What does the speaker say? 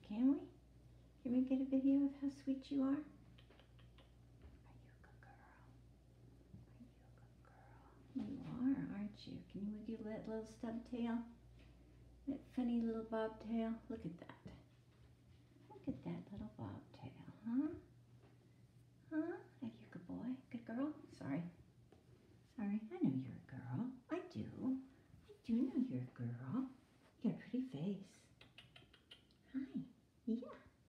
can we? Can we get a video of how sweet you are? Are you a good girl? Are you a good girl? You are, aren't you? Can you wiggle that little stub tail? That funny little bobtail? Look at that. Look at that little bobtail, huh? Huh? Are you a good boy? Good girl? Sorry. Sorry, I know you're a girl. I do. I do know you're a girl.